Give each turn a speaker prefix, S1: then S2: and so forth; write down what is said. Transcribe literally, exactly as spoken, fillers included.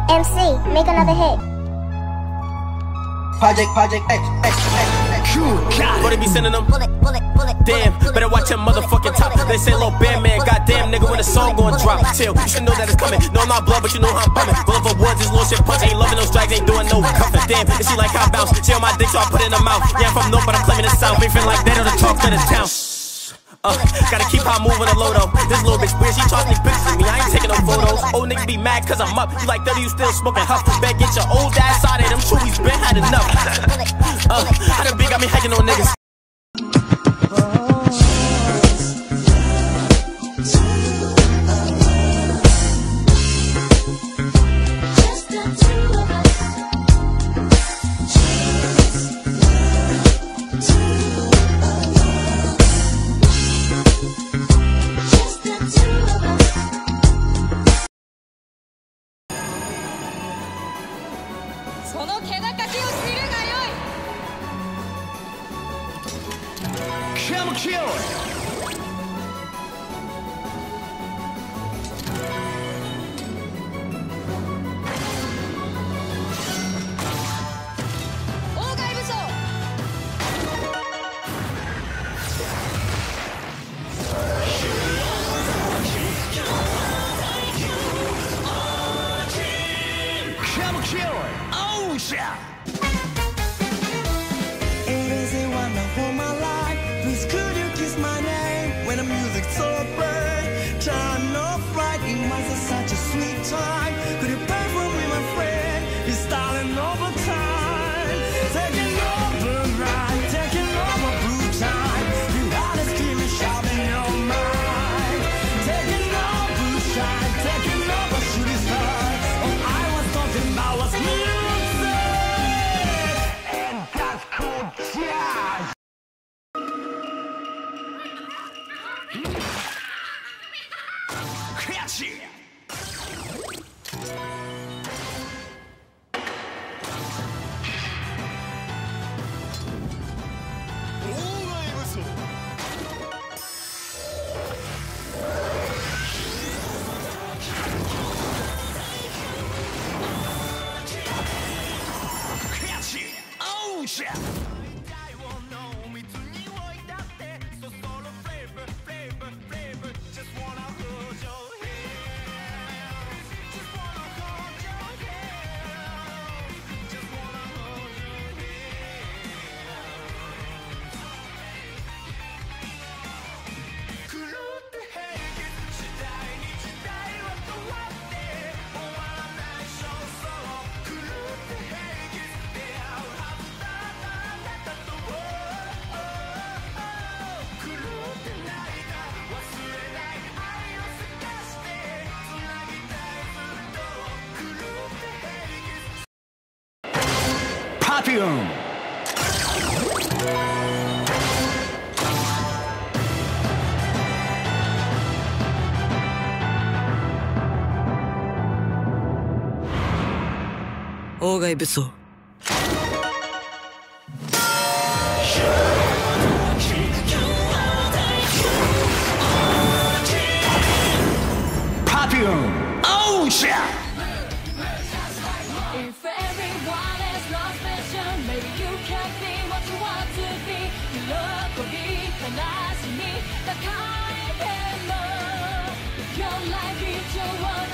S1: M C, make another hit.
S2: Project, project, X, X, X, X.
S3: What they be sending them? Damn, better watch your motherfucking top. They say little band man, goddamn nigga, when the song gon' drop. Chill, you should know that it's coming. No, I'm not blood, but you know how I'm bumming. Roll over woods, this little shit punch. Ain't loving those drags, ain't doing no cuffing. Damn, and she like how I bounce. She on my dick, so I put it in her mouth. Yeah, I'm from North, but I'm claiming the South. Ain't feeling like that on the talk to the town. Uh, gotta keep how I'm moving a low though. This little bitch weird, she talking these pictures of me. I ain't taking no photos. Old niggas be mad cause I'm up. You like thirty, you still smoking huff. Better get your old ass out of them chewies, been had enough. Uh, I done big got me hacking on niggas.
S4: Come kill it! Come kill it! Oh, yeah!
S5: It is a wonderful my life. Please could you kiss my name when the music's so bright? Time of flight, it was such a sweet time. Could you pay for me, my friend? It's starting over time. Taking over right, taking over blue time. You gotta scream and shout in your mind. Taking over shine, taking over shooting star. All I was talking about was music. And that's cool jazz.
S4: Catch it! Catch it! Oh, yeah! Papillon!
S5: Ogai Buso.
S4: Papillon! Oh, yeah!
S6: If everyone has lost vision, maybe you can be what you want to be. You look or be, and I see me, the kind of love. Your life is your one.